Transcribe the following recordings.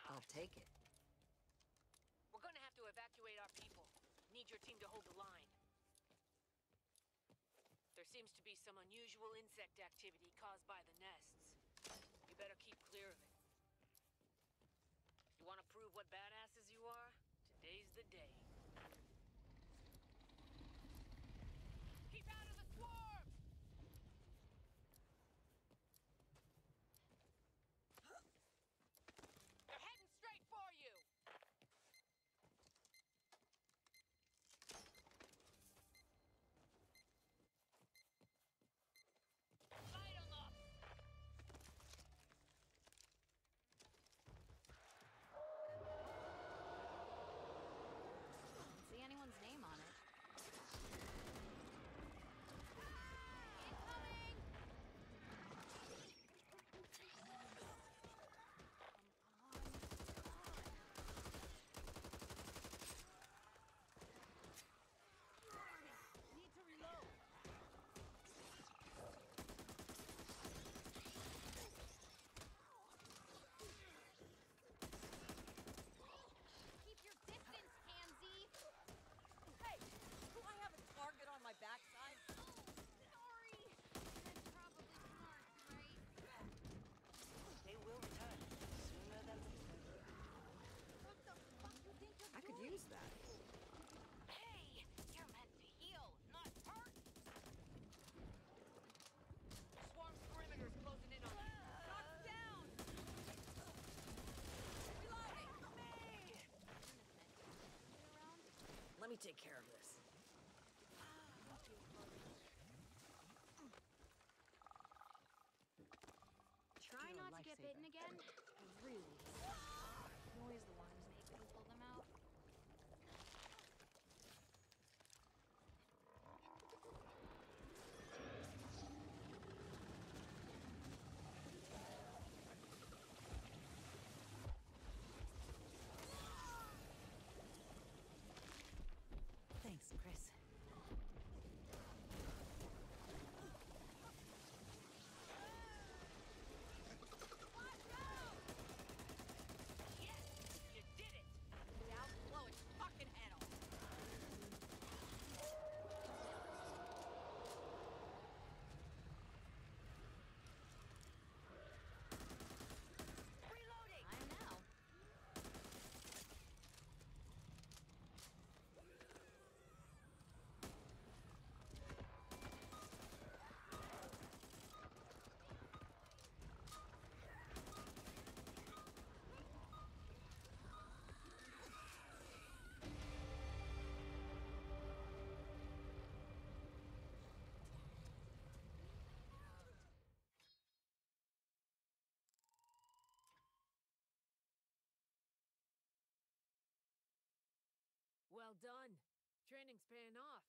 I'll take it. We're gonna have to evacuate our people. Need your team to hold the line. There seems to be some unusual insect activity caused by the nests. You better keep clear of it. You want to prove what badasses you are? Today's the day. Keep out of the swarm! They're heading straight for you! Light 'em up! Don't see anyone's name on it. Need to reload! Keep your distance, pansy! Hey! Do I have a target on my backside? Sorry! That's probably smart, right? They will return sooner than later. What the fuck you think you're I could use that. Hey! You're meant to heal, not hurt! Swarm perimeter's closing in on you. Knock down! Reloading! Me! Let me take care of this. Try not to get bitten again. Really. Always the ones make people them out. Thanks, Chris. Yes! You did it! Now blow its fucking head off. Reloading! I know. Well done. Training's paying off.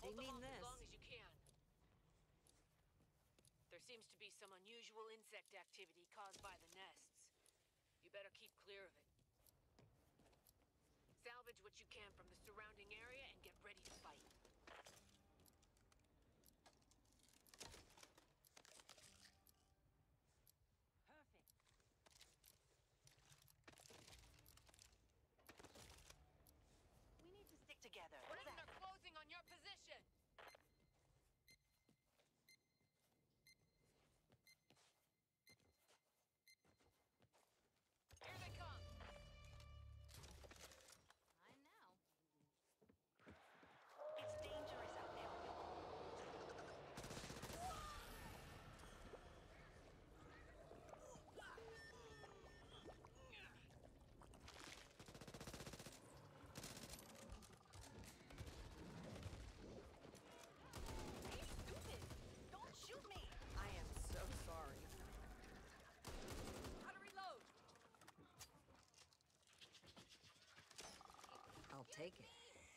Hold them mean off as this. long as you can. There seems to be some unusual insect activity caused by the nests. You better keep clear of it. Salvage what you can from the surrounding area and get ready to fight. Perfect. We need to stick together. Friends are closing on your position! Here they come! Fine now. It's dangerous out there. Hey, stupid! Don't shoot me! I am so sorry. How to reload! I'll take it.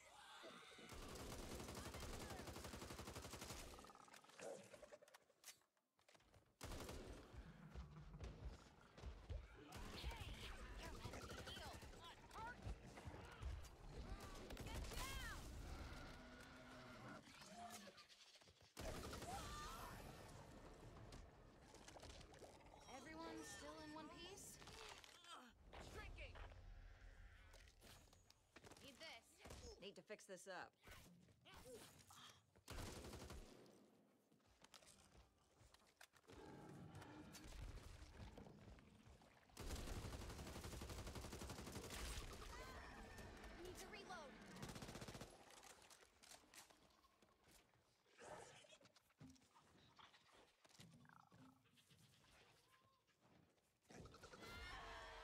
Everyone still in one piece? Shrinking! Need this. Need to fix this up. Need to reload.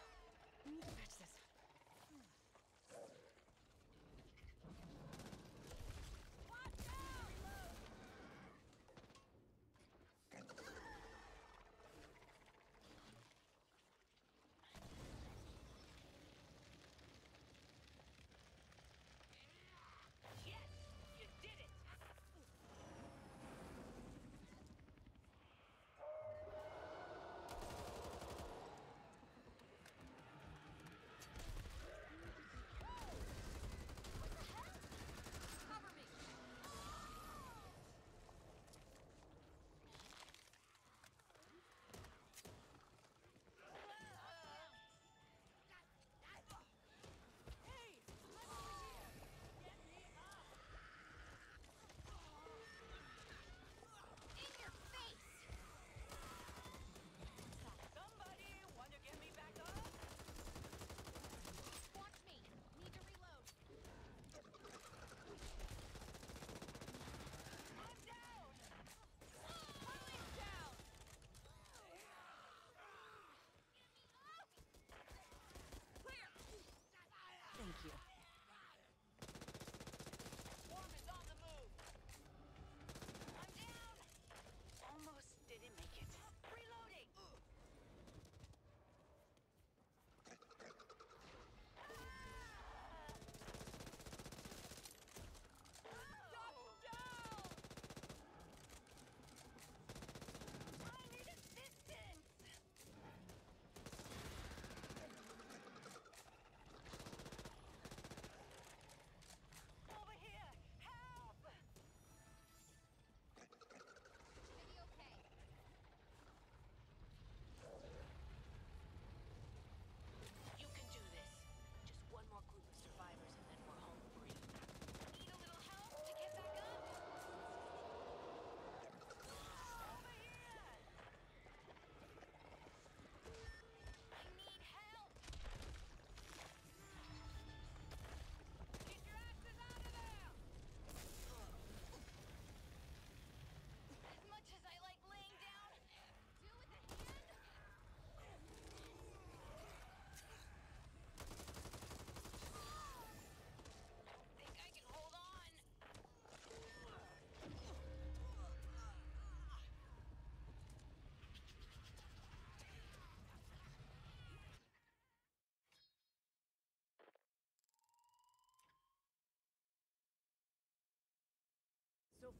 Need to patch this up.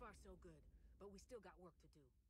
far so good, but we still got work to do.